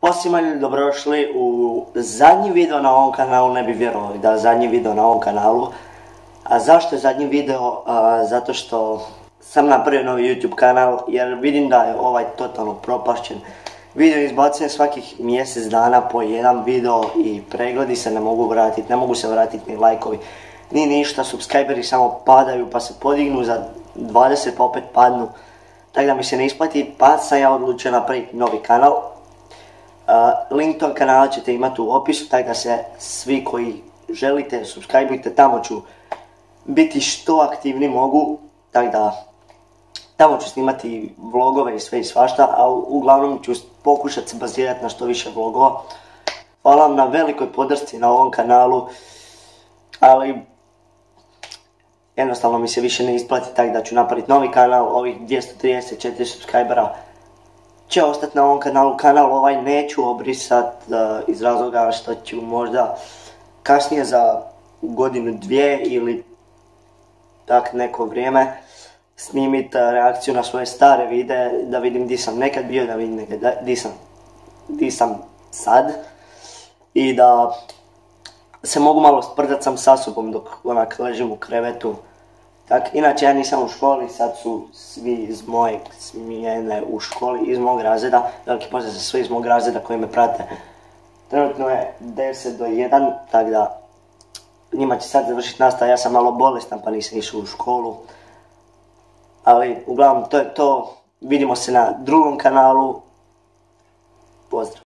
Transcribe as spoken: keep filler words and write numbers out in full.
Osim ljudi dobrodošli u zadnji video na ovom kanalu, ne bi vjerovali da je zadnji video na ovom kanalu. A zašto je zadnji video? A, zato što sam napravio novi YouTube kanal jer vidim da je ovaj totalno propašćen. Video izbacujem svakih mjesec dana po jedan video i pregledi se ne mogu vratiti, ne mogu se vratiti ni lajkovi, ni ništa, subscriberi samo padaju pa se podignu za dvadeset pa opet padnu. Tako da mi se ne isplati, pa sam ja odlučio napraviti novi kanal. Uh, link tog kanala ćete imati u opisu, tako da se svi koji želite subscribeujte, tamo ću biti što aktivni mogu, tako da tamo ću snimati vlogove i sve i svašta, a uglavnom ću pokušati se bazirati na što više vlogova. Hvala vam na velikoj podršci na ovom kanalu, ali jednostavno mi se više ne isplati, tako da ću napraviti novi kanal. Ovih dvjesto trideset četiri subscribera će ostati na ovom kanalu. Kanal ovaj neću obrisat uh, iz razloga što ću možda kasnije za godinu dvije ili tak neko vrijeme snimiti uh, reakciju na svoje stare videe, da vidim di sam nekad bio, da vidim nekad di sam, di sam sad i da se mogu malo sprdat sam sa sobom dok onak ležim u krevetu. Tak, inače ja nisam u školi, sad su svi iz moje smjene u školi, iz mog razreda, veliki pozdrav za sve iz mog razreda koji me prate. Trenutno je deset do jedan, tako da njima će sad završiti nastava, ja sam malo bolestan pa nisam išao u školu. Ali uglavnom to je to, vidimo se na drugom kanalu, pozdrav.